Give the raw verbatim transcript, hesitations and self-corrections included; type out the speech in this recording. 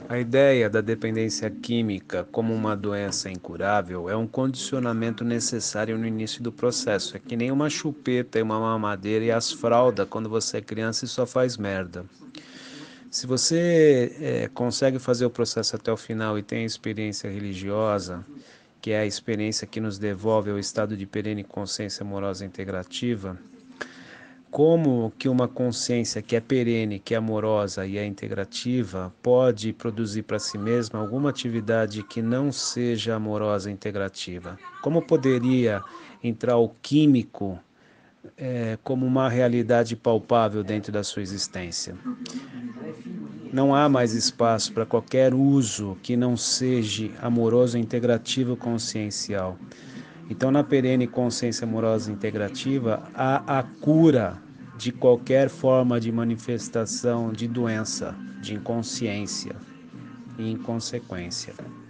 A ideia da dependência química como uma doença incurável é um condicionamento necessário no início do processo. É que nem uma chupeta e uma mamadeira e as fraldas quando você é criança e só faz merda. Se você é, consegue fazer o processo até o final e tem a experiência religiosa, que é a experiência que nos devolve ao estado de perene consciência amorosa integrativa, como que uma consciência que é perene, que é amorosa e é integrativa pode produzir para si mesma alguma atividade que não seja amorosa e integrativa? Como poderia entrar o químico é, como uma realidade palpável dentro da sua existência? Não há mais espaço para qualquer uso que não seja amoroso, integrativo, consciencial. Então, na perene consciência amorosa integrativa, há a cura de qualquer forma de manifestação de doença, de inconsciência e inconsequência.